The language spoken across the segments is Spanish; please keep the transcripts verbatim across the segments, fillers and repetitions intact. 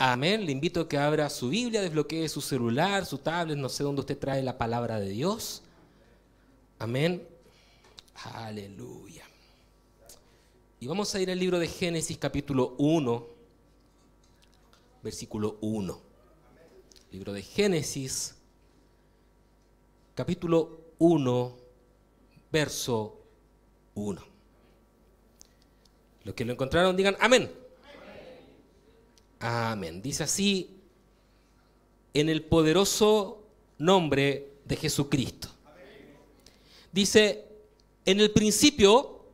Amén. Le invito a que abra su Biblia, desbloquee su celular, su tablet, no sé dónde usted trae la palabra de Dios. Amén. Aleluya. Y vamos a ir al libro de Génesis capítulo uno, versículo uno. Libro de Génesis capítulo uno, verso uno. Los que lo encontraron digan amén. Amén. Dice así, en el poderoso nombre de Jesucristo. Dice, en el principio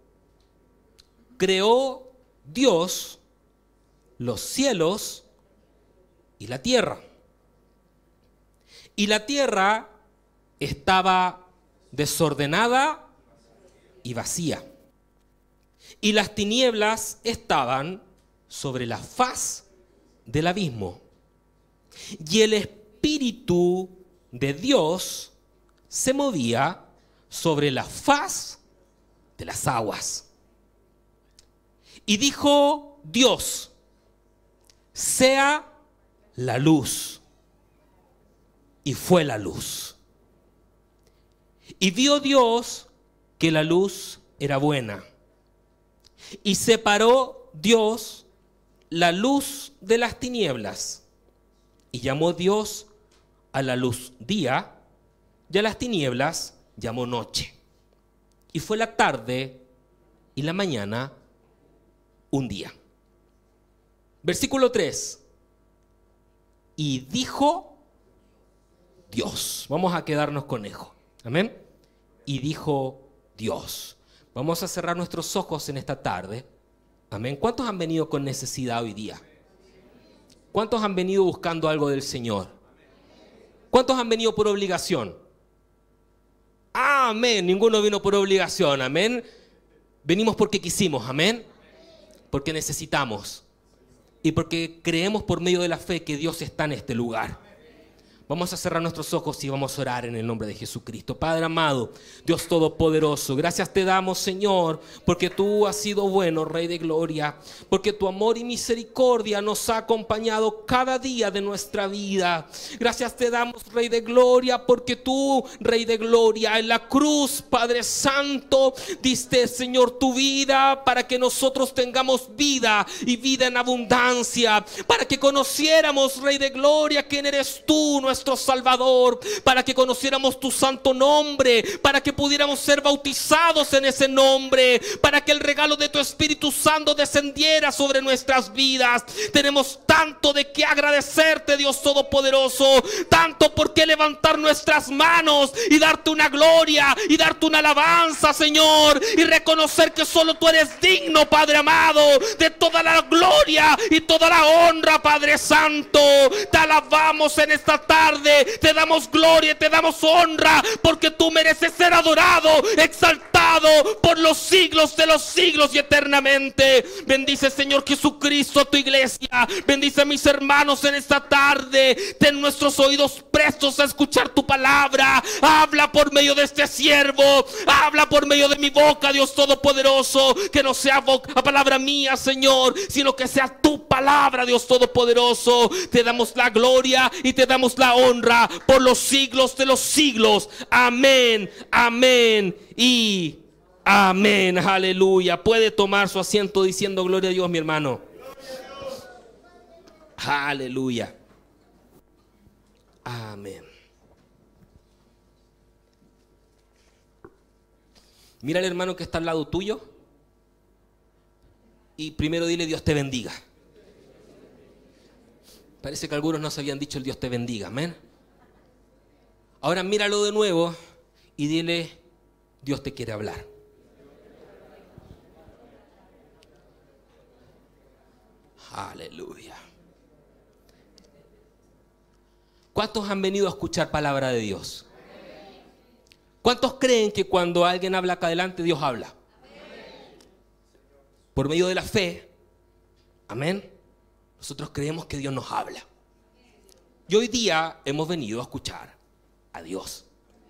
creó Dios los cielos y la tierra. Y la tierra estaba desordenada y vacía. Y las tinieblas estaban sobre la faz del abismo. Y el Espíritu de Dios se movía sobre la faz de las aguas. Y dijo Dios, sea la luz. Y fue la luz. Y vio Dios que la luz era buena. Y separó Dios la luz de las tinieblas. Y llamó Dios a la luz día, y a las tinieblas llamó noche. Y fue la tarde y la mañana un día. Versículo tres. Y dijo Dios. Vamos a quedarnos con eso. Amén. Y dijo Dios. Vamos a cerrar nuestros ojos en esta tarde. Amén. ¿Cuántos han venido con necesidad hoy día? ¿Cuántos han venido buscando algo del Señor? ¿Cuántos han venido por obligación? Amén. Ninguno vino por obligación. Amén. Venimos porque quisimos. Amén. Porque necesitamos. Y porque creemos por medio de la fe que Dios está en este lugar. Vamos a cerrar nuestros ojos y vamos a orar en el nombre de Jesucristo. Padre amado, Dios Todopoderoso, gracias te damos, Señor, porque tú has sido bueno, Rey de Gloria, porque tu amor y misericordia nos ha acompañado cada día de nuestra vida. Gracias te damos, Rey de Gloria, porque tú, Rey de Gloria, en la cruz, Padre Santo, diste, Señor, tu vida para que nosotros tengamos vida y vida en abundancia, para que conociéramos, Rey de Gloria, quién eres tú, nuestro nuestro Salvador, para que conociéramos tu santo nombre, para que pudiéramos ser bautizados en ese nombre, para que el regalo de tu Espíritu Santo descendiera sobre nuestras vidas. Tenemos tanto de qué agradecerte, Dios Todopoderoso, tanto por qué levantar nuestras manos y darte una gloria y darte una alabanza, Señor, y reconocer que solo tú eres digno, Padre amado, de toda la gloria y toda la honra, Padre Santo. Te alabamos en esta tarde, te damos gloria y te damos honra, porque tú mereces ser adorado, exaltado por los siglos de los siglos y eternamente. Bendice, Señor Jesucristo, a tu iglesia. Bendice a mis hermanos en esta tarde. Ten nuestros oídos prestos a escuchar tu palabra. Habla por medio de este siervo, habla por medio de mi boca, Dios Todopoderoso. Que no sea boca, palabra mía, Señor, sino que sea tu palabra, Dios Todopoderoso. Te damos la gloria y te damos la honra por los siglos de los siglos. Amén, amén y amén. Aleluya. Puede tomar su asiento diciendo gloria a Dios, mi hermano. Aleluya. Amén. Mira al hermano que está al lado tuyo y primero dile: Dios te bendiga. Parece que algunos no se habían dicho el Dios te bendiga. Amén. Ahora míralo de nuevo y dile: Dios te quiere hablar. Aleluya. ¿Cuántos han venido a escuchar palabra de Dios? ¿Cuántos creen que cuando alguien habla acá adelante, Dios habla? Por medio de la fe. Amén. Nosotros creemos que Dios nos habla. Y hoy día hemos venido a escuchar a Dios.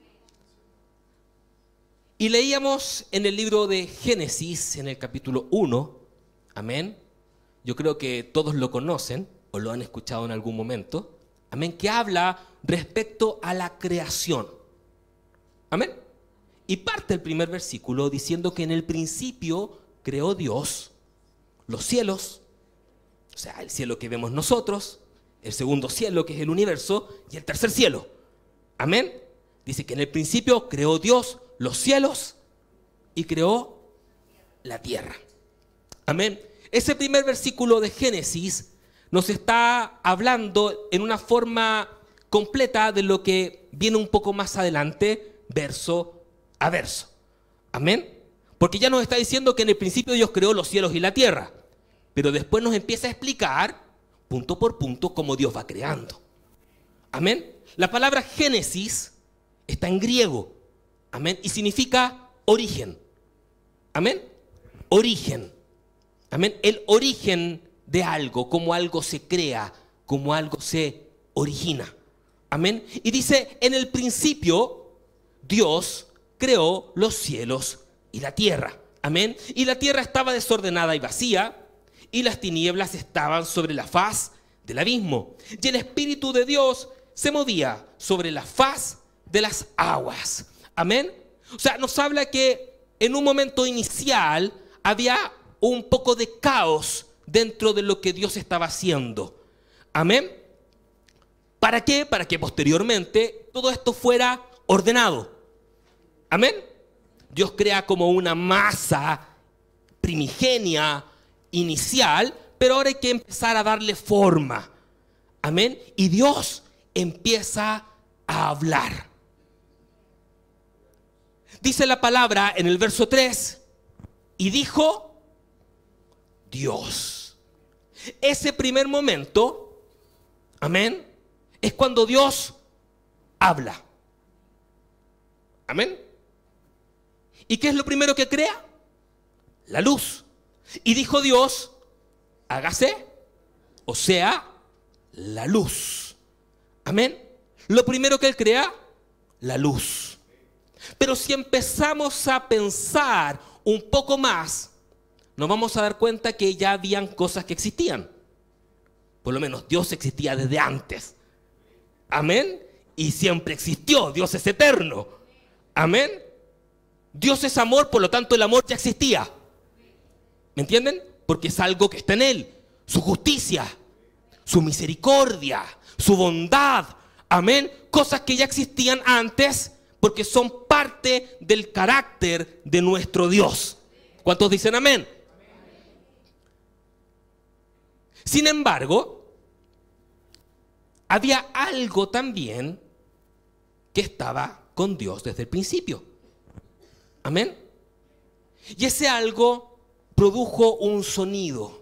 Y leíamos en el libro de Génesis, en el capítulo uno. Amén. Yo creo que todos lo conocen. o lo han escuchado en algún momento, amén, que habla respecto a la creación. Amén. Y parte el primer versículo diciendo que en el principio creó Dios los cielos, o sea, el cielo que vemos nosotros, el segundo cielo que es el universo y el tercer cielo. Amén. Dice que en el principio creó Dios los cielos y creó la tierra. Amén. Ese primer versículo de Génesis nos está hablando en una forma completa de lo que viene un poco más adelante, verso a verso. Amén. Porque ya nos está diciendo que en el principio Dios creó los cielos y la tierra, pero después nos empieza a explicar punto por punto cómo Dios va creando. Amén. La palabra Génesis está en griego. Amén. Y significa origen. Amén. Origen. Amén. El origen de algo, como algo se crea, como algo se origina. Amén. Y dice, en el principio Dios creó los cielos y la tierra. Amén. Y la tierra estaba desordenada y vacía, y las tinieblas estaban sobre la faz del abismo. Y el Espíritu de Dios se movía sobre la faz de las aguas. Amén. O sea, nos habla que en un momento inicial había un poco de caos dentro de lo que Dios estaba haciendo. Amén. ¿Para qué? Para que posteriormente todo esto fuera ordenado. Amén. Dios crea como una masa primigenia, inicial, pero ahora hay que empezar a darle forma. Amén. Y Dios empieza a hablar. Dice la palabra en el verso tres, y dijo Dios. Ese primer momento, amén, es cuando Dios habla. Amén. ¿Y qué es lo primero que crea? La luz. Y dijo Dios, hágase, o sea, la luz. Amén. Lo primero que Él crea, la luz. Pero si empezamos a pensar un poco más, nos vamos a dar cuenta que ya habían cosas que existían. Por lo menos Dios existía desde antes. Amén. Y siempre existió. Dios es eterno. Amén. Dios es amor, por lo tanto el amor ya existía. ¿Me entienden? Porque es algo que está en Él. Su justicia, su misericordia, su bondad. Amén. Cosas que ya existían antes porque son parte del carácter de nuestro Dios. ¿Cuántos dicen amén? Sin embargo, había algo también que estaba con Dios desde el principio. Amén. Y ese algo produjo un sonido.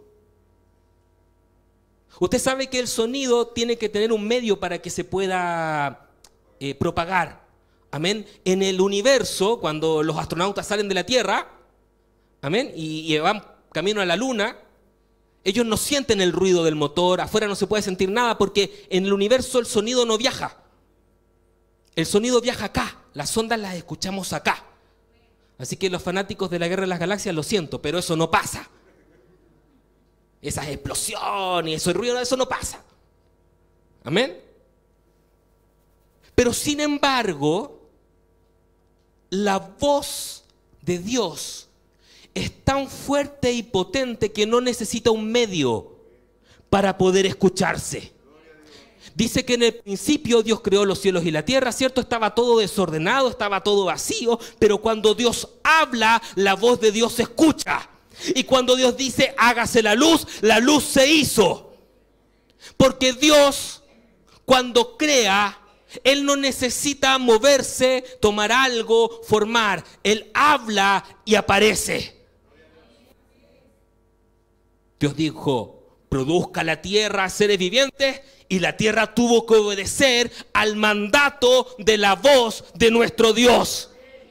Usted sabe que el sonido tiene que tener un medio para que se pueda eh, propagar. Amén. En el universo, cuando los astronautas salen de la Tierra, amén, y, y van camino a la Luna, ellos no sienten el ruido del motor, afuera no se puede sentir nada porque en el universo el sonido no viaja. El sonido viaja acá, las ondas las escuchamos acá. Así que los fanáticos de la Guerra de las Galaxias, lo siento, pero eso no pasa. Esas explosiones, ese ruido, eso no pasa. Amén. Pero sin embargo, la voz de Dios es tan fuerte y potente que no necesita un medio para poder escucharse. Dice que en el principio Dios creó los cielos y la tierra, ¿cierto? Estaba todo desordenado, estaba todo vacío, pero cuando Dios habla, la voz de Dios se escucha. Y cuando Dios dice, hágase la luz, la luz se hizo. Porque Dios, cuando crea, Él no necesita moverse, tomar algo, formar. Él habla y aparece. Dios dijo, produzca la tierra seres vivientes, y la tierra tuvo que obedecer al mandato de la voz de nuestro Dios.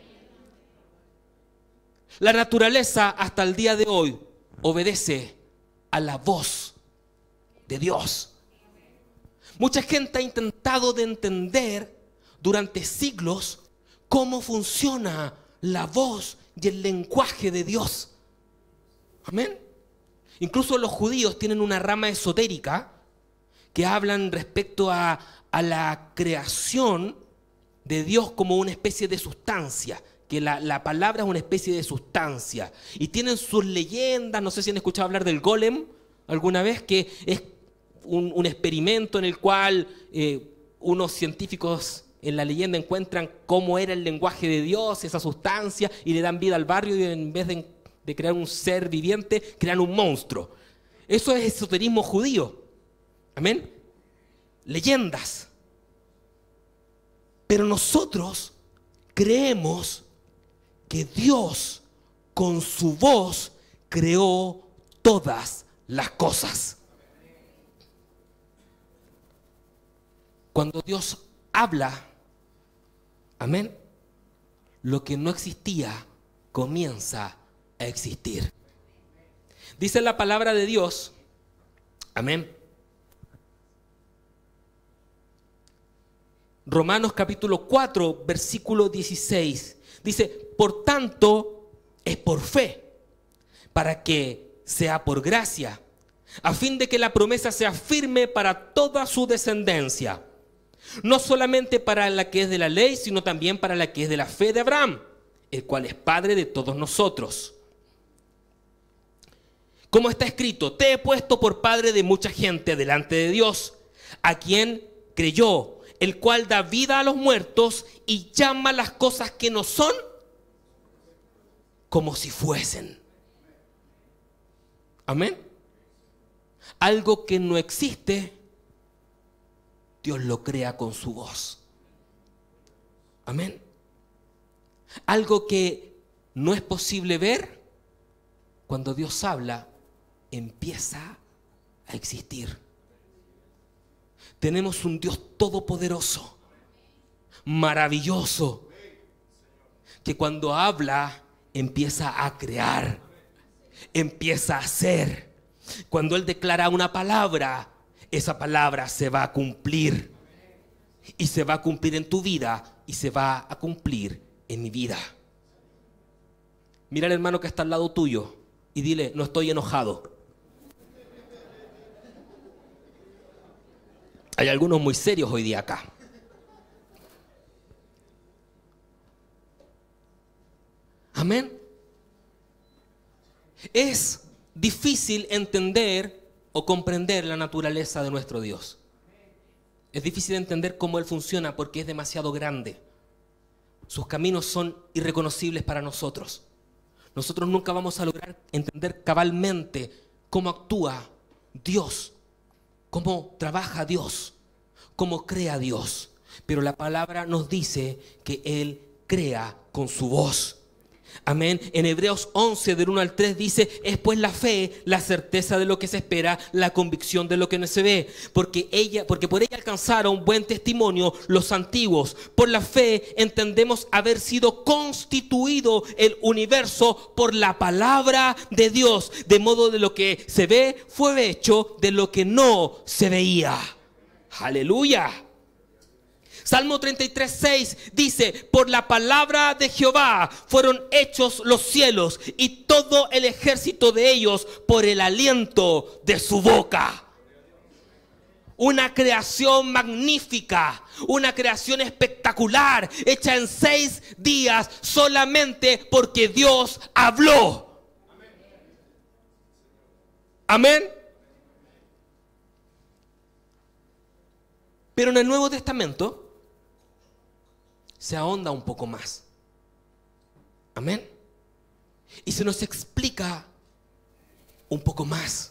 La naturaleza hasta el día de hoy obedece a la voz de Dios. Mucha gente ha intentado de entender durante siglos cómo funciona la voz y el lenguaje de Dios. Amén. Incluso los judíos tienen una rama esotérica que hablan respecto a, a la creación de Dios como una especie de sustancia, que la, la palabra es una especie de sustancia. Y tienen sus leyendas, no sé si han escuchado hablar del golem alguna vez, que es un, un experimento en el cual eh, unos científicos en la leyenda encuentran cómo era el lenguaje de Dios, esa sustancia, y le dan vida al barrio y en vez de, de crear un ser viviente, crean un monstruo. Eso es esoterismo judío. Amén. Leyendas. Pero nosotros creemos que Dios con su voz creó todas las cosas. Cuando Dios habla, amén, lo que no existía comienza a existir. Dice la palabra de Dios, amén, Romanos capítulo cuatro, versículo dieciséis, dice, por tanto, es por fe, para que sea por gracia, a fin de que la promesa sea firme para toda su descendencia, no solamente para la que es de la ley, sino también para la que es de la fe de Abraham, el cual es padre de todos nosotros. Como está escrito, te he puesto por padre de mucha gente delante de Dios, a quien creyó, el cual da vida a los muertos y llama las cosas que no son como si fuesen. Amén. Algo que no existe, Dios lo crea con su voz. Amén. Algo que no es posible ver, cuando Dios habla, empieza a existir. Tenemos un Dios todopoderoso, maravilloso, que cuando habla empieza a crear, empieza a hacer. Cuando Él declara una palabra, esa palabra se va a cumplir. Y se va a cumplir en tu vida y se va a cumplir en mi vida. Mira al hermano que está al lado tuyo y dile, no estoy enojado. Hay algunos muy serios hoy día acá. Amén. Es difícil entender o comprender la naturaleza de nuestro Dios. Es difícil entender cómo Él funciona porque es demasiado grande. Sus caminos son irreconocibles para nosotros. Nosotros nunca vamos a lograr entender cabalmente cómo actúa Dios, cómo trabaja Dios, cómo crea Dios. Pero la palabra nos dice que Él crea con su voz. Amén. En Hebreos once, del uno al tres dice, es pues la fe, la certeza de lo que se espera, la convicción de lo que no se ve. Porque ella, porque por ella alcanzaron buen testimonio los antiguos. Por la fe entendemos haber sido constituido el universo por la palabra de Dios. De modo de lo que se ve fue hecho de lo que no se veía. Aleluya. Salmo treinta y tres, seis dice, por la palabra de Jehová fueron hechos los cielos y todo el ejército de ellos por el aliento de su boca. Una creación magnífica, una creación espectacular, hecha en seis días solamente porque Dios habló. Amén. Pero en el Nuevo Testamento se ahonda un poco más. Amén. Y se nos explica un poco más.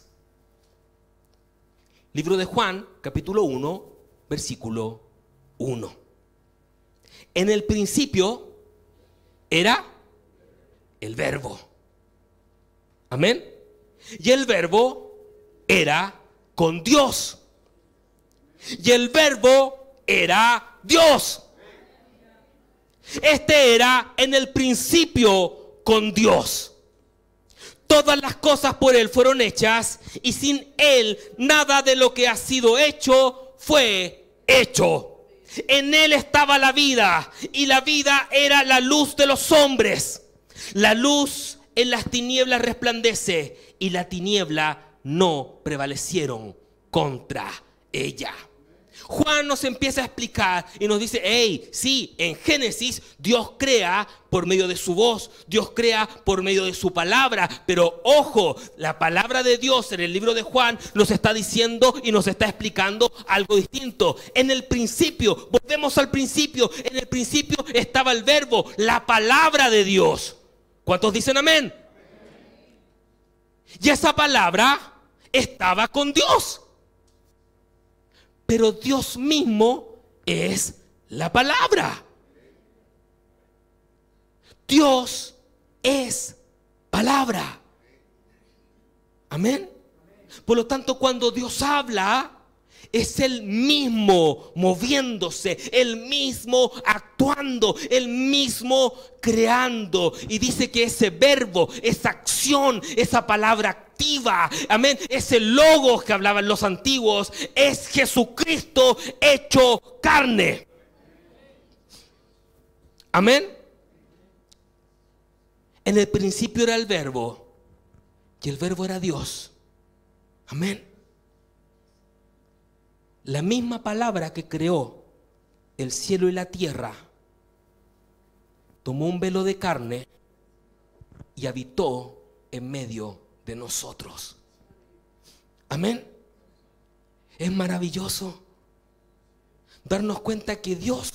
Libro de Juan, capítulo uno, versículo uno. En el principio era el Verbo. Amén. Y el Verbo era con Dios. Y el Verbo era Dios. Este era en el principio con Dios. Todas las cosas por Él fueron hechas y sin Él nada de lo que ha sido hecho fue hecho. En Él estaba la vida y la vida era la luz de los hombres. La luz en las tinieblas resplandece y la tiniebla no prevalecieron contra ella. Juan nos empieza a explicar y nos dice, hey, sí, en Génesis Dios crea por medio de su voz, Dios crea por medio de su palabra, pero ojo, la palabra de Dios en el libro de Juan nos está diciendo y nos está explicando algo distinto. En el principio, volvemos al principio, en el principio estaba el verbo, la palabra de Dios. ¿Cuántos dicen amén? Y esa palabra estaba con Dios. Pero Dios mismo es la palabra. Dios es palabra. Amén. Por lo tanto, cuando Dios habla, es Él mismo moviéndose, Él mismo actuando, Él mismo creando. Y dice que ese verbo, esa acción, esa palabra activa, amén, ese logos que hablaban los antiguos, es Jesucristo hecho carne. Amén. En el principio era el verbo, y el verbo era Dios. Amén. La misma palabra que creó el cielo y la tierra tomó un velo de carne y habitó en medio de nosotros. Amén. Es maravilloso darnos cuenta que Dios,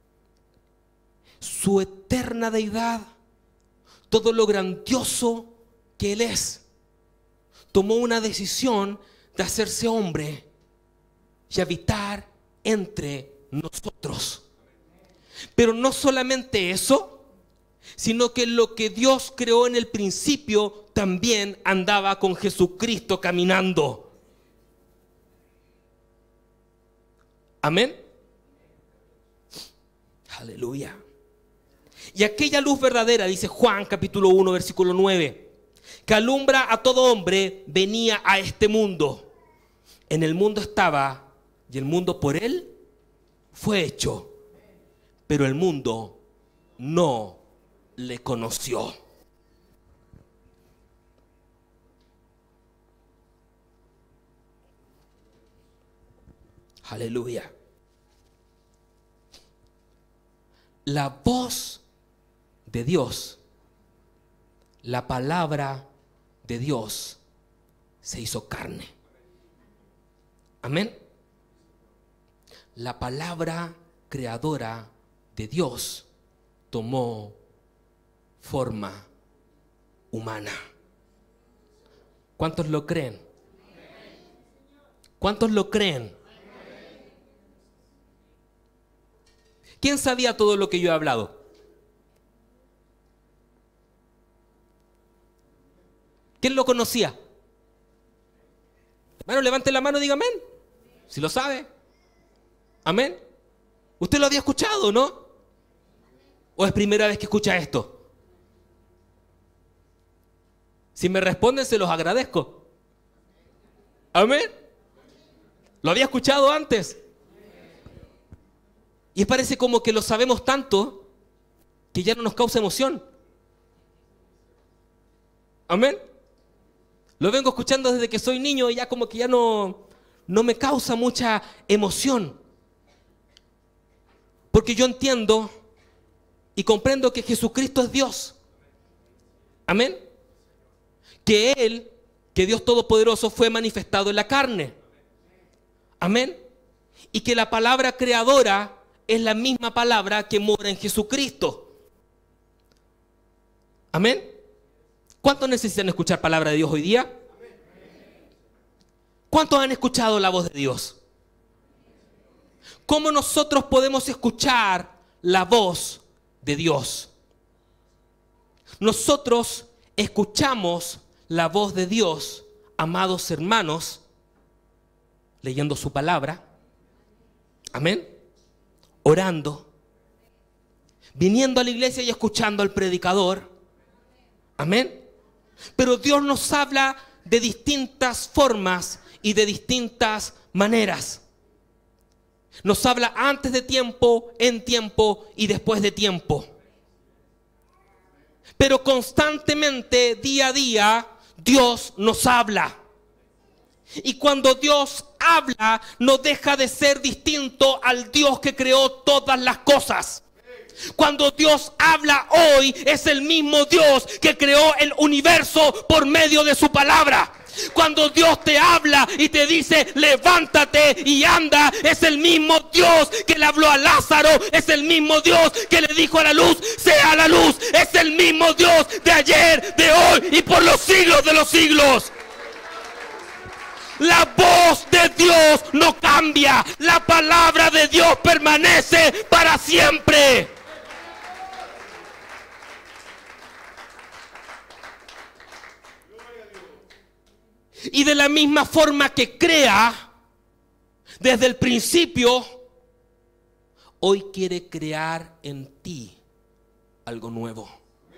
su eterna deidad, todo lo grandioso que Él es, tomó una decisión de hacerse hombre y habitar entre nosotros. Pero no solamente eso, sino que lo que Dios creó en el principio también andaba con Jesucristo caminando. Amén. Aleluya. Y aquella luz verdadera, dice Juan capítulo uno versículo nueve, que alumbra a todo hombre, venía a este mundo. En el mundo estaba, y el mundo por Él fue hecho, pero el mundo no le conoció. Aleluya. La voz de Dios, la palabra de Dios se hizo carne. Amén. La palabra creadora de Dios tomó forma humana. ¿Cuántos lo creen? ¿Cuántos lo creen? ¿Quién sabía todo lo que yo he hablado? ¿Quién lo conocía? Hermano, levante la mano y diga amén. Si lo sabe. Amén. ¿Usted lo había escuchado, no? ¿O es primera vez que escucha esto? Si me responden, se los agradezco. Amén. ¿Lo había escuchado antes? Y parece como que lo sabemos tanto que ya no nos causa emoción. Amén. Lo vengo escuchando desde que soy niño y ya como que ya no, no me causa mucha emoción. Porque yo entiendo y comprendo que Jesucristo es Dios. Amén. Que Él, que Dios Todopoderoso, fue manifestado en la carne. Amén. Y que la palabra creadora es la misma palabra que mora en Jesucristo. Amén. ¿Cuántos necesitan escuchar palabra de Dios hoy día? ¿Cuántos han escuchado la voz de Dios? ¿Cómo nosotros podemos escuchar la voz de Dios? Nosotros escuchamos la voz de Dios, amados hermanos, leyendo su palabra. Amén. Orando, viniendo a la iglesia y escuchando al predicador. Amén. Pero Dios nos habla de distintas formas y de distintas maneras. Nos habla antes de tiempo, en tiempo y después de tiempo. Pero constantemente, día a día, Dios nos habla. Y cuando Dios habla no deja de ser distinto al Dios que creó todas las cosas. Cuando Dios habla hoy, es el mismo Dios que creó el universo por medio de su palabra. Cuando Dios te habla y te dice levántate y anda, es el mismo Dios que le habló a Lázaro, es el mismo Dios que le dijo a la luz sea la luz, es el mismo Dios de ayer, de hoy y por los siglos de los siglos. La voz de Dios no cambia, la palabra de Dios permanece para siempre. Y de la misma forma que crea desde el principio, hoy quiere crear en ti algo nuevo.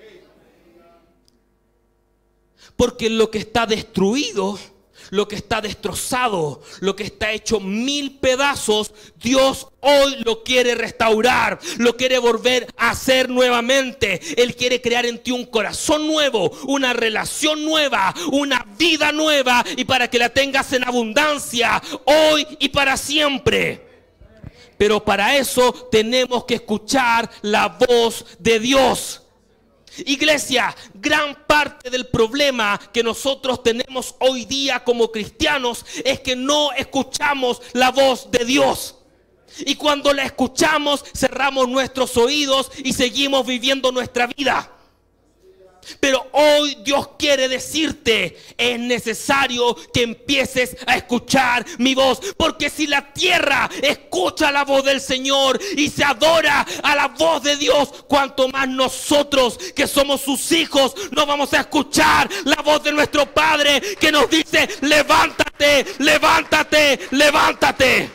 Porque lo que está destruido, lo que está destrozado, lo que está hecho mil pedazos, Dios hoy lo quiere restaurar, lo quiere volver a hacer nuevamente. Él quiere crear en ti un corazón nuevo, una relación nueva, una vida nueva, y para que la tengas en abundancia hoy y para siempre. Pero para eso tenemos que escuchar la voz de Dios. Iglesia, gran parte del problema que nosotros tenemos hoy día como cristianos es que no escuchamos la voz de Dios. Y cuando la escuchamos, cerramos nuestros oídos y seguimos viviendo nuestra vida. Pero hoy Dios quiere decirte, es necesario que empieces a escuchar mi voz. Porque si la tierra escucha la voz del Señor y se adora a la voz de Dios, cuanto más nosotros que somos sus hijos no vamos a escuchar la voz de nuestro Padre que nos dice levántate, levántate, levántate.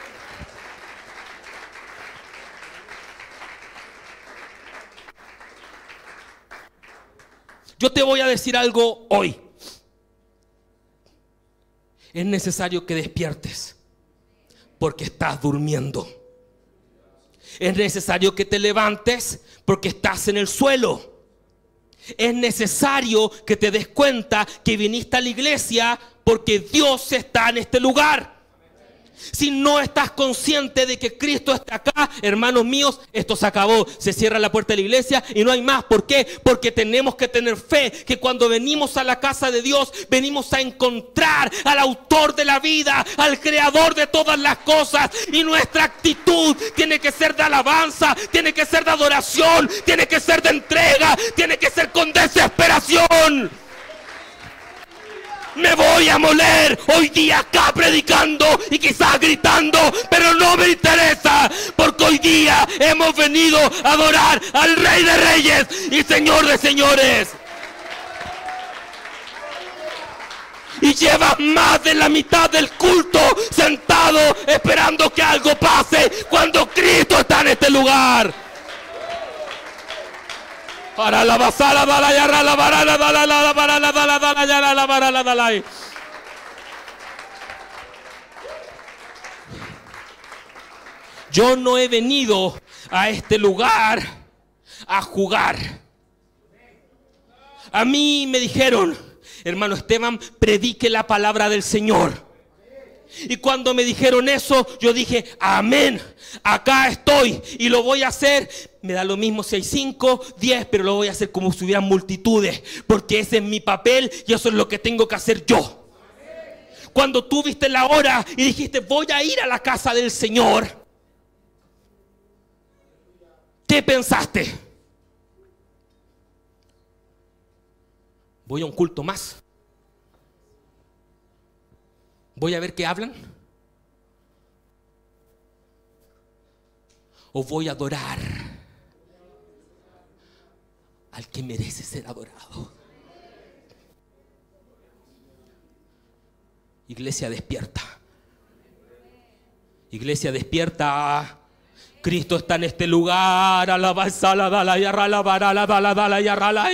Yo te voy a decir algo hoy. Es necesario que despiertes porque estás durmiendo. Es necesario que te levantes porque estás en el suelo. Es necesario que te des cuenta que viniste a la iglesia porque Dios está en este lugar. Si no estás consciente de que Cristo está acá, hermanos míos, esto se acabó. Se cierra la puerta de la iglesia y no hay más. ¿Por qué? Porque tenemos que tener fe que cuando venimos a la casa de Dios, venimos a encontrar al autor de la vida, al creador de todas las cosas. Y nuestra actitud tiene que ser de alabanza, tiene que ser de adoración, tiene que ser de entrega, tiene que ser con desesperación. Me voy a moler hoy día acá predicando y quizás gritando, pero no me interesa, porque hoy día hemos venido a adorar al Rey de Reyes y Señor de Señores. Y llevas más de la mitad del culto sentado esperando que algo pase cuando Cristo está en este lugar. Para la basala dala yarra la barala dala la barala dala dala yarra la barala dala. Yo no he venido a este lugar a jugar. A mí me dijeron, hermano Esteban, predique la palabra del Señor. Y cuando me dijeron eso, yo dije, amén, acá estoy y lo voy a hacer. Me da lo mismo si hay cinco, diez, pero lo voy a hacer como si hubieran multitudes, porque ese es mi papel y eso es lo que tengo que hacer yo. Cuando tú viste la hora y dijiste, voy a ir a la casa del Señor, ¿qué pensaste? Voy a un culto más. Voy a ver qué hablan. O voy a adorar al que merece ser adorado. Iglesia, despierta. Iglesia, despierta. Cristo está en este lugar. Alabanza, la dala y arrala, barala, dala, dala y arrala.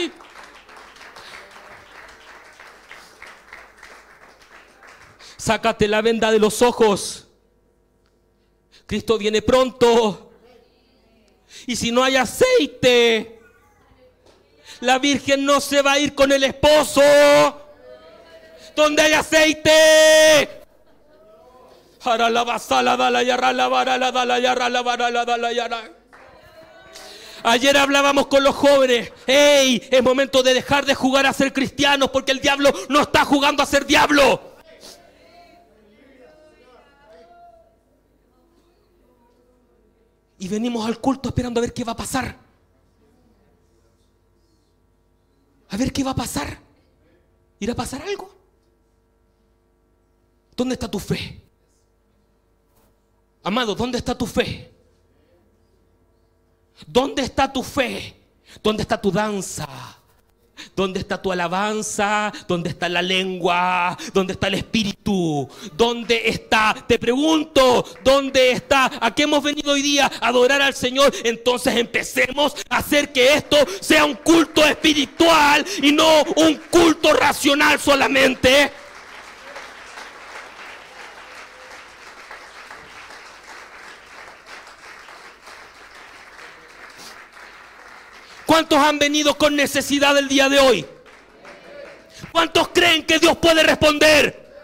Sácate la venda de los ojos. Cristo viene pronto. Y si no hay aceite, la Virgen no se va a ir con el esposo. Donde hay aceite, Ayer hablábamos con los jóvenes. ¡Ey! Es momento de dejar de jugar a ser cristianos, porque el diablo no está jugando a ser diablo. Y venimos al culto esperando a ver qué va a pasar. A ver qué va a pasar. ¿Irá a pasar algo? ¿Dónde está tu fe? Amado, ¿dónde está tu fe? ¿Dónde está tu fe? ¿Dónde está tu danza? ¿Dónde está tu alabanza? ¿Dónde está la lengua? ¿Dónde está el espíritu? ¿Dónde está? Te pregunto, ¿dónde está? ¿A qué hemos venido hoy día? A adorar al Señor. Entonces empecemos a hacer que esto sea un culto espiritual y no un culto racional solamente. ¿Cuántos han venido con necesidad el día de hoy? ¿Cuántos creen que Dios puede responder?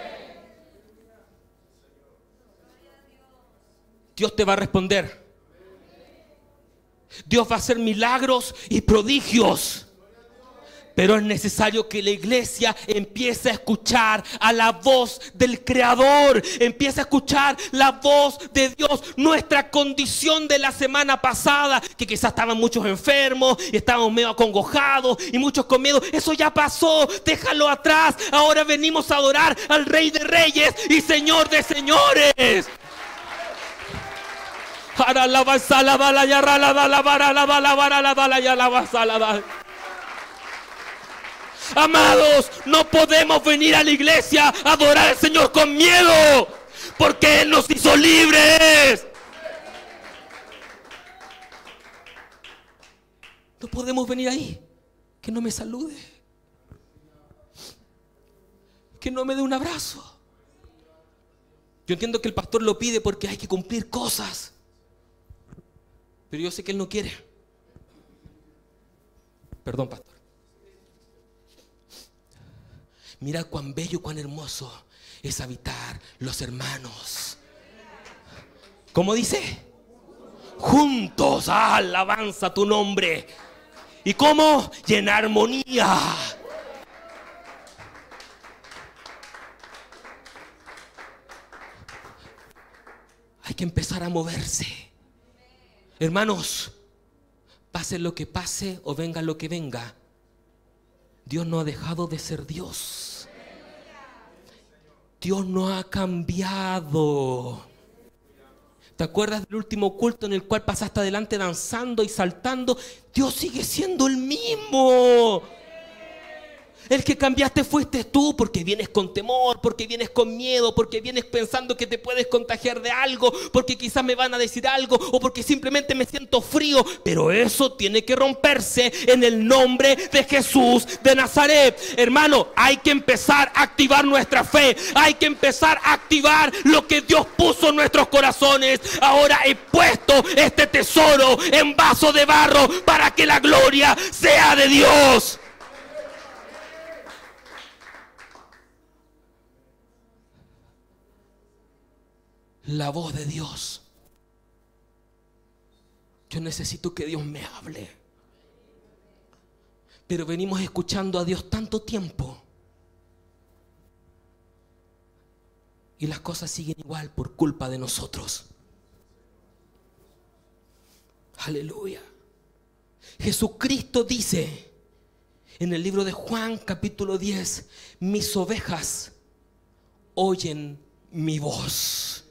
Dios te va a responder. Dios va a hacer milagros y prodigios. Pero es necesario que la iglesia empiece a escuchar a la voz del Creador. Empiece a escuchar la voz de Dios. Nuestra condición de la semana pasada, que quizás estaban muchos enfermos y estábamos medio acongojados y muchos con miedo. Eso ya pasó, déjalo atrás. Ahora venimos a adorar al Rey de Reyes y Señor de Señores. Amados, no podemos venir a la iglesia a adorar al Señor con miedo, porque Él nos hizo libres. No podemos venir ahí, que no me salude, que no me dé un abrazo. Yo entiendo que el pastor lo pide porque hay que cumplir cosas, pero yo sé que Él no quiere. Perdón, pastor. Mira cuán bello, cuán hermoso es habitar los hermanos. ¿Cómo dice? Juntos, ah, alabanza tu nombre. ¿Y cómo? Y en armonía. Hay que empezar a moverse. Hermanos, pase lo que pase o venga lo que venga, Dios no ha dejado de ser Dios. Dios no ha cambiado. ¿Te acuerdas del último culto en el cual pasaste adelante danzando y saltando? Dios sigue siendo el mismo. El que cambiaste fuiste tú, porque vienes con temor, porque vienes con miedo, porque vienes pensando que te puedes contagiar de algo, porque quizás me van a decir algo, o porque simplemente me siento frío. Pero eso tiene que romperse en el nombre de Jesús de Nazaret. Hermano, hay que empezar a activar nuestra fe. Hay que empezar a activar lo que Dios puso en nuestros corazones. Ahora he puesto este tesoro en vaso de barro para que la gloria sea de Dios. La voz de Dios. Yo necesito que Dios me hable. Pero venimos escuchando a Dios tanto tiempo y las cosas siguen igual por culpa de nosotros. Aleluya. Jesucristo dice en el libro de Juan capítulo diez: mis ovejas oyen mi voz.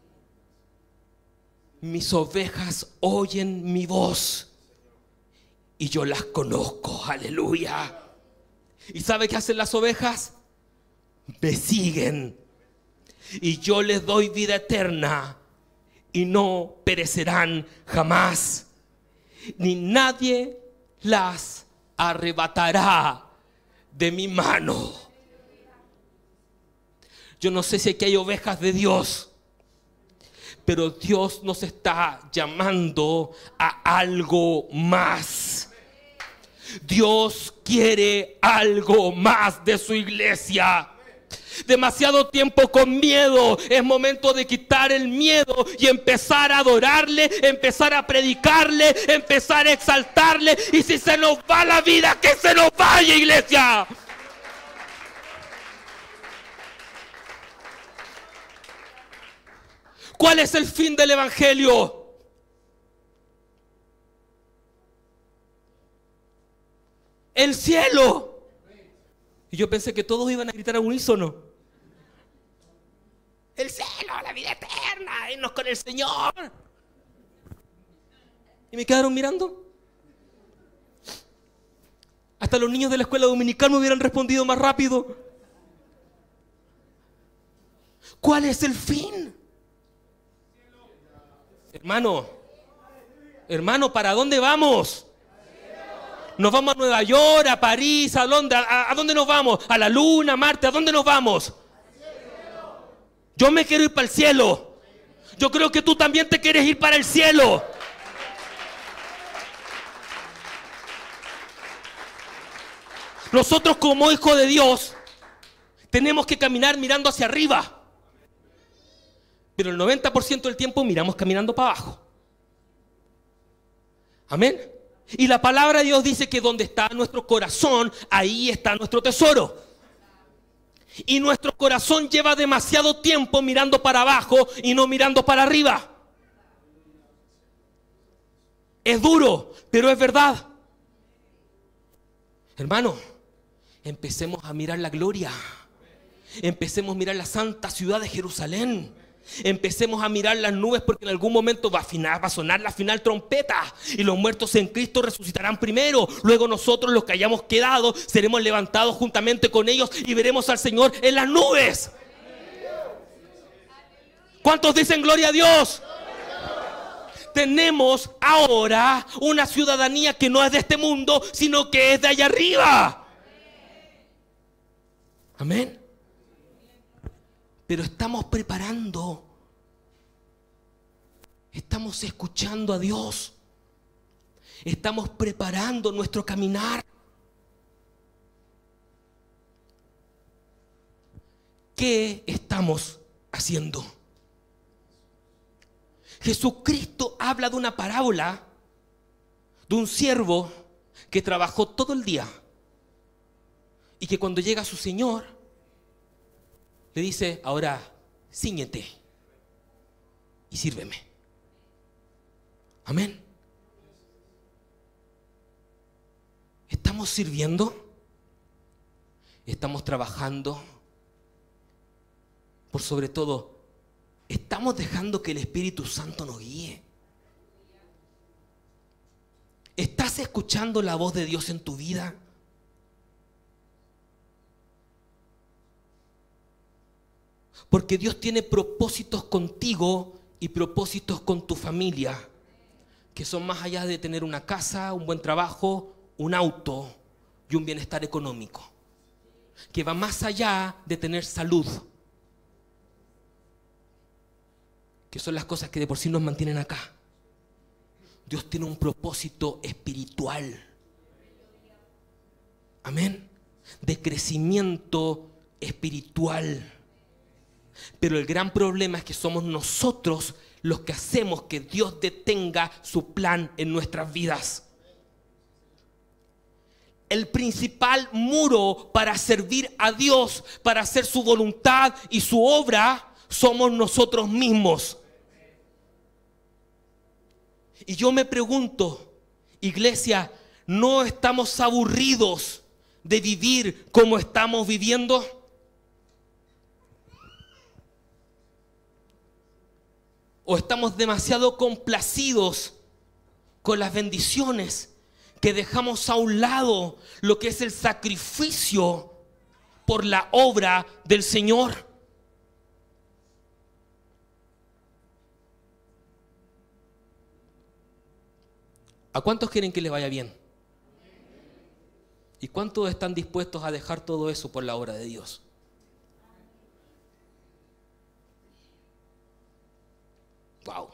Mis ovejas oyen mi voz y yo las conozco. Aleluya. ¿Y sabe qué hacen las ovejas? Me siguen y yo les doy vida eterna y no perecerán jamás, ni nadie las arrebatará de mi mano. Yo no sé si aquí hay ovejas de Dios, pero Dios nos está llamando a algo más. Dios quiere algo más de su iglesia. demasiado tiempo con miedo. Es momento de quitar el miedo y empezar a adorarle, empezar a predicarle, empezar a exaltarle. Y si se nos va la vida, que se nos vaya, iglesia. ¿Cuál es el fin del evangelio? El cielo. Y yo pensé que todos iban a gritar a unísono. El cielo, la vida eterna, irnos con el Señor. Y me quedaron mirando. Hasta los niños de la escuela dominical me hubieran respondido más rápido. ¿Cuál es el fin? Hermano, hermano, ¿para dónde vamos? Nos vamos a Nueva York, a París, a Londres. ¿A, a dónde nos vamos? ¿A la Luna, a Marte? ¿A dónde nos vamos? Yo me quiero ir para el cielo. Yo creo que tú también te quieres ir para el cielo. Nosotros como hijos de Dios tenemos que caminar mirando hacia arriba. Pero el noventa por ciento del tiempo miramos caminando para abajo. Amén. Y la palabra de Dios dice que donde está nuestro corazón, ahí está nuestro tesoro. Y nuestro corazón lleva demasiado tiempo mirando para abajo y no mirando para arriba. Es duro, pero es verdad. Hermano, empecemos a mirar la gloria. Empecemos a mirar la santa ciudad de Jerusalén. Empecemos a mirar las nubes, porque en algún momento va a, afinar, va a sonar la final trompeta y los muertos en Cristo resucitarán primero. Luego nosotros, los que hayamos quedado, seremos levantados juntamente con ellos y veremos al Señor en las nubes. ¿Cuántos dicen gloria a Dios? Tenemos ahora una ciudadanía que no es de este mundo, sino que es de allá arriba. Amén. Pero estamos preparando, estamos escuchando a Dios, estamos preparando nuestro caminar. ¿Qué estamos haciendo? Jesucristo habla de una parábola de un siervo que trabajó todo el día y que cuando llega su señor le dice: ahora cíñete y sírveme. Amén. ¿Estamos sirviendo? ¿Estamos trabajando? Por sobre todo, ¿estamos dejando que el Espíritu Santo nos guíe? ¿Estás escuchando la voz de Dios en tu vida? Porque Dios tiene propósitos contigo y propósitos con tu familia, que son más allá de tener una casa, un buen trabajo, un auto y un bienestar económico. Que va más allá de tener salud, que son las cosas que de por sí nos mantienen acá. Dios tiene un propósito espiritual. Amén. De crecimiento espiritual. Pero el gran problema es que somos nosotros los que hacemos que Dios detenga su plan en nuestras vidas. El principal muro para servir a Dios, para hacer su voluntad y su obra, somos nosotros mismos. Y yo me pregunto, iglesia, ¿no estamos aburridos de vivir como estamos viviendo? ¿O estamos demasiado complacidos con las bendiciones que dejamos a un lado lo que es el sacrificio por la obra del Señor? ¿A cuántos quieren que les vaya bien? ¿Y cuántos están dispuestos a dejar todo eso por la obra de Dios? Wow.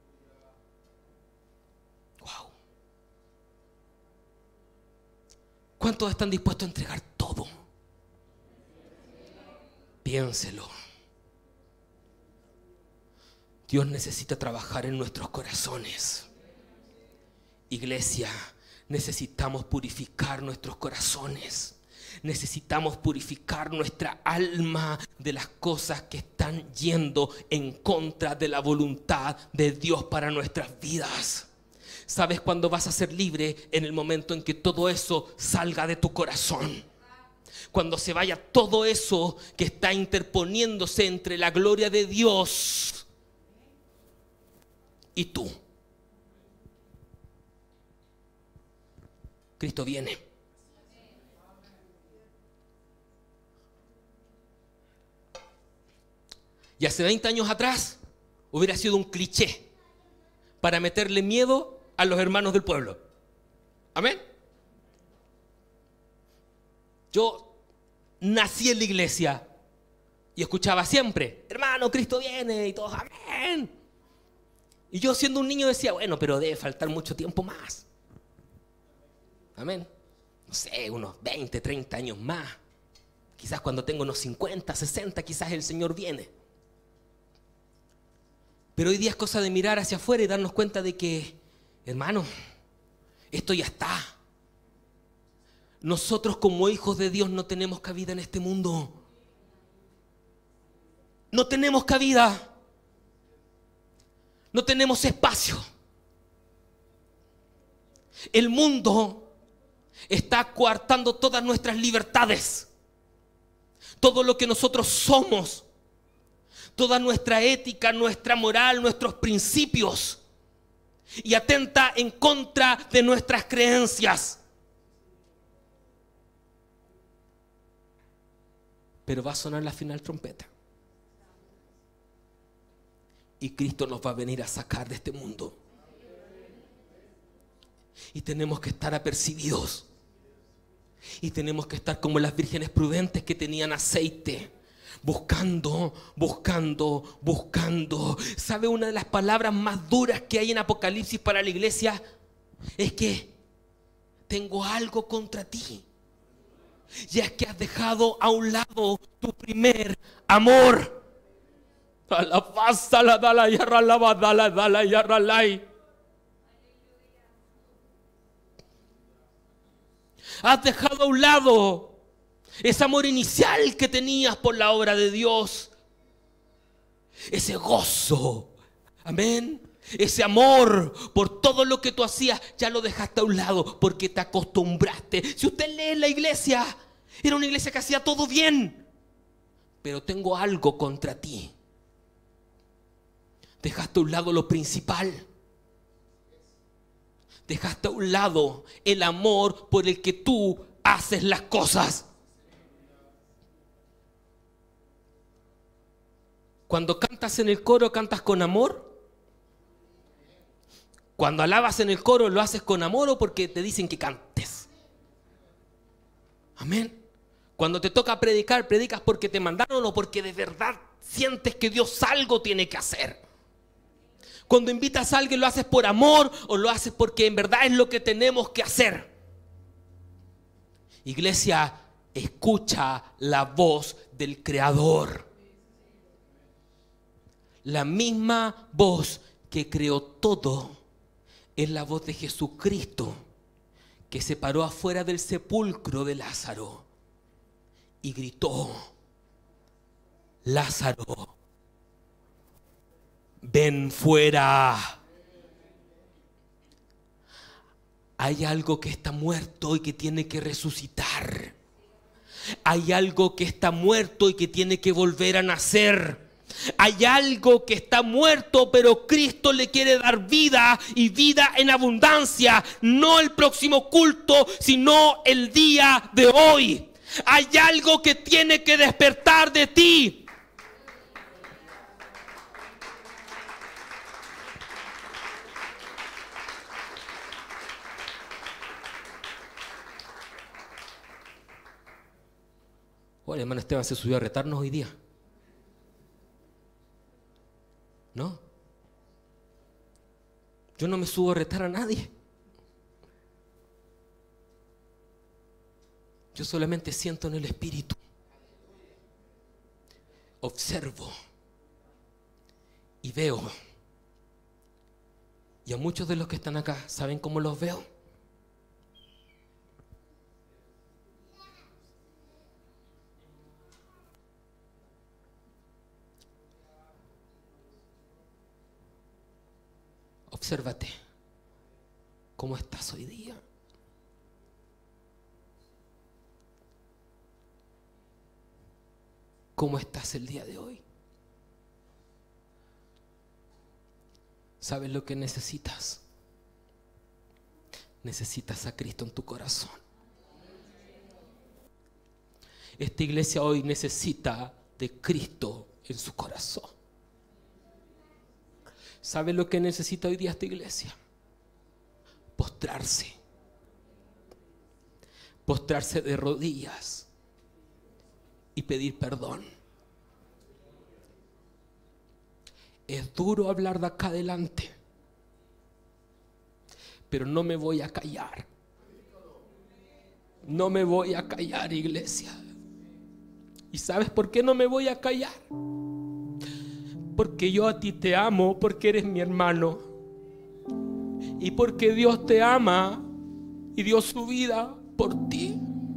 Wow. ¿Cuántos están dispuestos a entregar todo? Piénselo. Dios necesita trabajar en nuestros corazones. Iglesia, necesitamos purificar nuestros corazones. Necesitamos purificar nuestra alma de las cosas que están yendo en contra de la voluntad de Dios para nuestras vidas. ¿Sabes cuándo vas a ser libre? En el momento en que todo eso salga de tu corazón. Cuando se vaya todo eso que está interponiéndose entre la gloria de Dios y tú. Cristo viene. Y hace veinte años atrás hubiera sido un cliché para meterle miedo a los hermanos del pueblo. Amén. Yo nací en la iglesia y escuchaba siempre, hermano, Cristo viene, y todos, amén. Y yo siendo un niño decía, bueno, pero debe faltar mucho tiempo más. Amén. No sé, unos veinte, treinta años más. Quizás cuando tengo unos cincuenta, sesenta, quizás el Señor viene. Pero hoy día es cosa de mirar hacia afuera y darnos cuenta de que, hermano, esto ya está. Nosotros como hijos de Dios no tenemos cabida en este mundo. No tenemos cabida. No tenemos espacio. El mundo está coartando todas nuestras libertades. Todo lo que nosotros somos. Toda nuestra ética, nuestra moral, nuestros principios. Y atenta en contra de nuestras creencias. Pero va a sonar la final trompeta. Y Cristo nos va a venir a sacar de este mundo. Y tenemos que estar apercibidos. Y tenemos que estar como las vírgenes prudentes que tenían aceite. Buscando, buscando, buscando. ¿Sabe una de las palabras más duras que hay en Apocalipsis para la iglesia? Es que tengo algo contra ti. Y es que has dejado a un lado tu primer amor. Has dejado a un lado ese amor inicial que tenías por la obra de Dios. Ese gozo. Amén. Ese amor por todo lo que tú hacías, ya lo dejaste a un lado porque te acostumbraste. Si usted lee la iglesia, era una iglesia que hacía todo bien. Pero tengo algo contra ti. Dejaste a un lado lo principal. Dejaste a un lado el amor por el que tú haces las cosas. Cuando cantas en el coro, ¿cantas con amor? Cuando alabas en el coro, ¿lo haces con amor o porque te dicen que cantes? Amén. Cuando te toca predicar, ¿predicas porque te mandaron o porque de verdad sientes que Dios algo tiene que hacer? Cuando invitas a alguien, ¿lo haces por amor o lo haces porque en verdad es lo que tenemos que hacer? Iglesia, escucha la voz del Creador. La misma voz que creó todo es la voz de Jesucristo, que se paró afuera del sepulcro de Lázaro y gritó: Lázaro, ven fuera. Hay algo que está muerto y que tiene que resucitar. Hay algo que está muerto y que tiene que volver a nacer. Hay algo que está muerto, pero Cristo le quiere dar vida y vida en abundancia. No el próximo culto, sino el día de hoy. Hay algo que tiene que despertar de ti. Oh, el hermano Esteban se subió a retarnos hoy día. No. Yo no me subo a retar a nadie. Yo solamente siento en el Espíritu. observo y veo. Y a muchos de los que están acá, ¿saben cómo los veo? Obsérvate. ¿Cómo estás hoy día? ¿Cómo estás el día de hoy? ¿Sabes lo que necesitas? Necesitas a Cristo en tu corazón. Esta iglesia hoy necesita de Cristo en su corazón. ¿Sabes lo que necesita hoy día esta iglesia? Postrarse. Postrarse de rodillas y pedir perdón. Es duro hablar de acá adelante, pero no me voy a callar. No me voy a callar, iglesia. ¿Y sabes por qué no me voy a callar? Porque yo a ti te amo, porque eres mi hermano. Y porque Dios te ama y dio su vida por ti.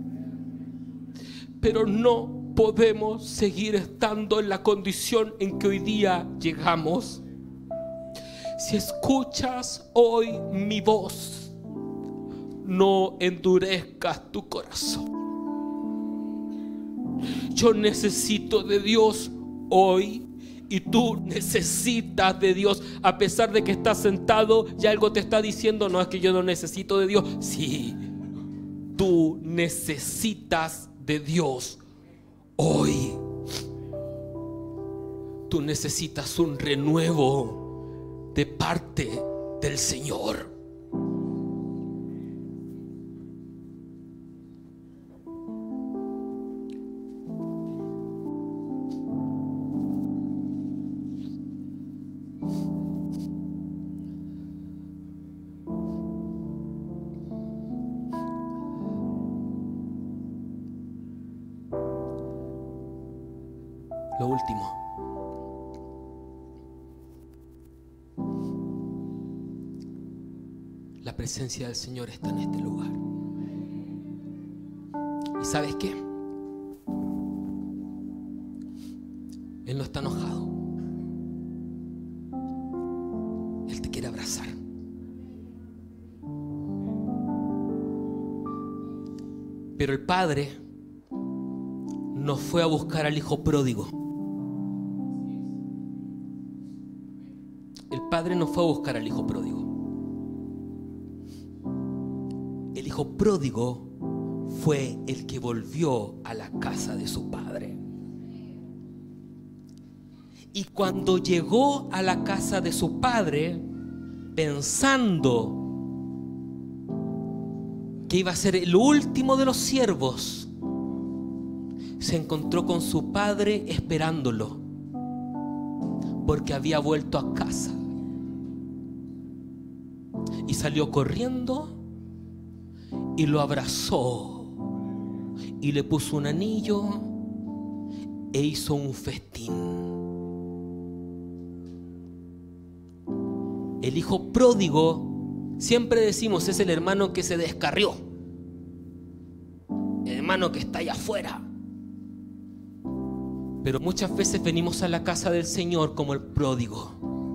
Pero no podemos seguir estando en la condición en que hoy día llegamos. Si escuchas hoy mi voz, no endurezcas tu corazón. Yo necesito de Dios hoy y tú necesitas de Dios. A pesar de que estás sentado y algo te está diciendo, no, es que yo no necesito de Dios. Sí, tú necesitas de Dios hoy. Tú necesitas un renuevo de parte del Señor. Lo último. La presencia del Señor está en este lugar. ¿Y sabes qué? Él no está enojado. Él te quiere abrazar. Pero el Padre no fue a buscar al hijo pródigo. El Padre no fue a buscar al hijo pródigo. El hijo pródigo fue el que volvió a la casa de su padre. Y cuando llegó a la casa de su padre, pensando que iba a ser el último de los siervos, se encontró con su padre esperándolo, porque había vuelto a casa. Y salió corriendo y lo abrazó y le puso un anillo e hizo un festín. El hijo pródigo, siempre decimos, es el hermano que se descarrió, el hermano que está allá afuera. Pero muchas veces venimos a la casa del Señor como el pródigo.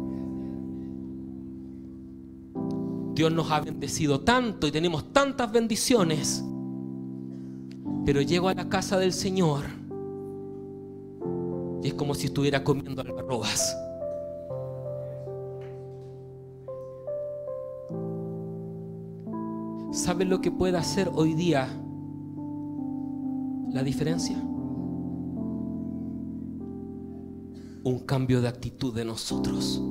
Dios nos ha bendecido tanto y tenemos tantas bendiciones, pero llego a la casa del Señor y es como si estuviera comiendo algarrobas. ¿Sabes lo que puede hacer hoy día la diferencia? Un cambio de actitud de nosotros.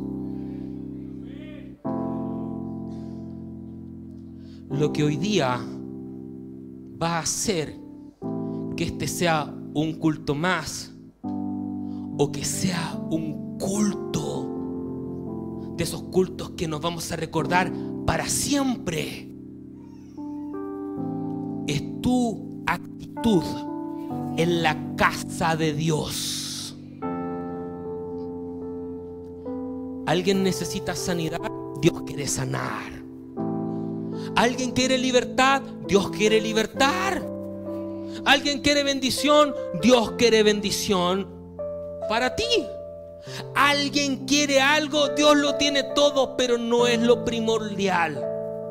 Lo que hoy día va a hacer que este sea un culto más, o que sea un culto de esos cultos que nos vamos a recordar para siempre, tu actitud en la casa de Dios. ¿Alguien necesita sanidad? Dios quiere sanar. ¿Alguien quiere libertad? Dios quiere libertar. ¿Alguien quiere bendición? Dios quiere bendición para ti. ¿Alguien quiere algo? Dios lo tiene todo, pero no es lo primordial.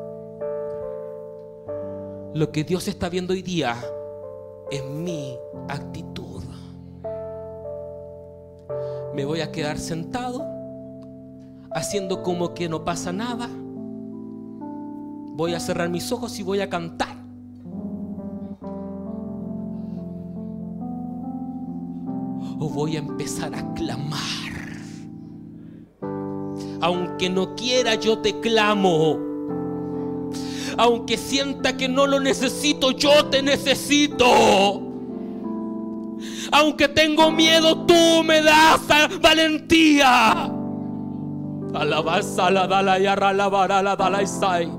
Lo que Dios está viendo hoy día es mi actitud. ¿Me voy a quedar sentado haciendo como que no pasa nada? ¿Voy a cerrar mis ojos y voy a cantar? ¿O voy a empezar a clamar? Aunque no quiera, yo te clamo. Aunque sienta que no lo necesito, yo te necesito. Aunque tengo miedo, tú me das valentía. Alabanza la dala y arralabara la dala isai.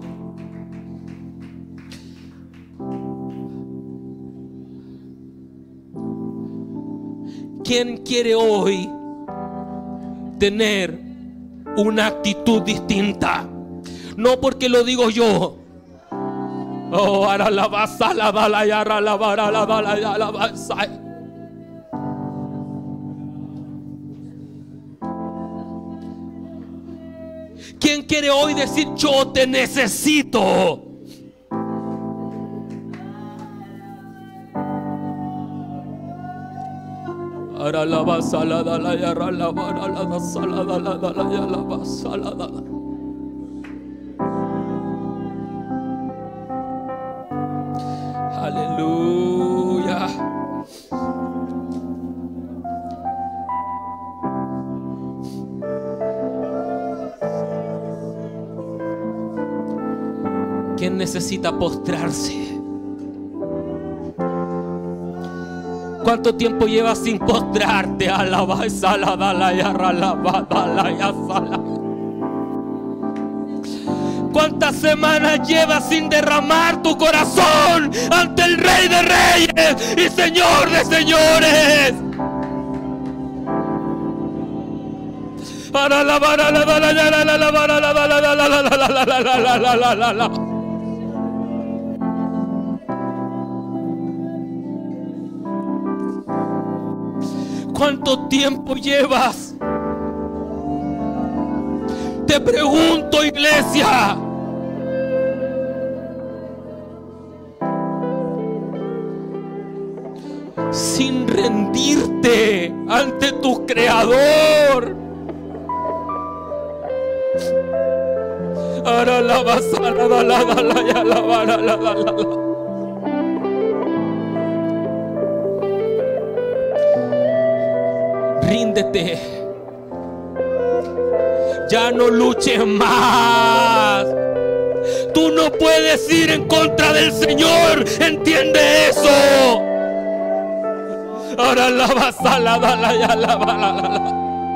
¿Quién quiere hoy tener una actitud distinta? No porque lo digo yo. Oh, ahora la basa la bala y ahora la bala la bala ya la basa. ¿Quién quiere hoy decir yo te necesito? Ahora la basa la dala y ahora la bala la basa la dala dala ya la basa la dala. Aleluya. ¿Quién necesita postrarse? ¿Cuánto tiempo llevas sin postrarte? Alaba y sala, dala y arralaba, dala y asala. ¿Cuántas semanas llevas sin derramar tu corazón ante el Rey de Reyes y Señor de Señores? Para la para la para la la la para la la la la la la la la la la la. ¿Cuánto tiempo llevas? Te pregunto, iglesia. Sin rendirte ante tu Creador. Ahora la vas a la la la la ya la la la la la. Ríndete. Ya no luches más. Tú no puedes ir en contra del Señor. Entiende eso. Ahora la vas a la la la ya la la la la.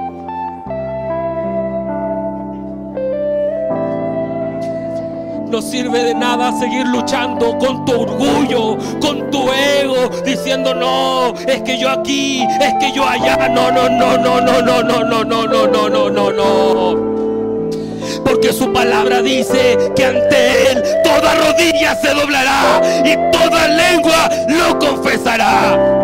No sirve de nada seguir luchando con tu orgullo, con tu ego, diciendo no, es que yo aquí, es que yo allá. No, no, no, no, no, no, no, no, no, no, no, no, no, no. Porque su palabra dice que ante Él toda rodilla se doblará y toda lengua lo confesará.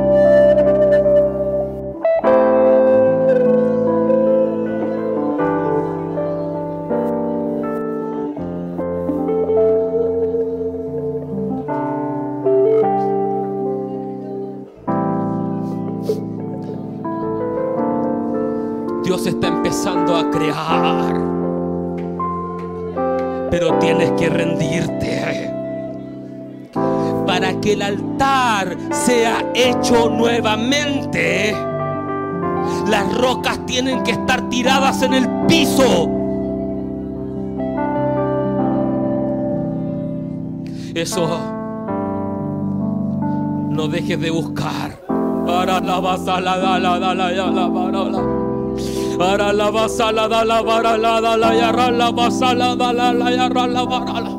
Dios está empezando a crear, pero tienes que rendirte para que el altar sea hecho nuevamente. Las rocas tienen que estar tiradas en el piso. Eso no dejes de buscar. Para la basa la da la da la ya la para la. Para la basa la da la para la da la ya ra la basa la da la la ya ra la para la.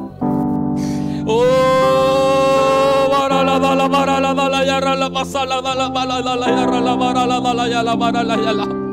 Oh, para la da la para la da la ya ra la basa la da la para la da la ya ra la para la da la ya la para la ya la.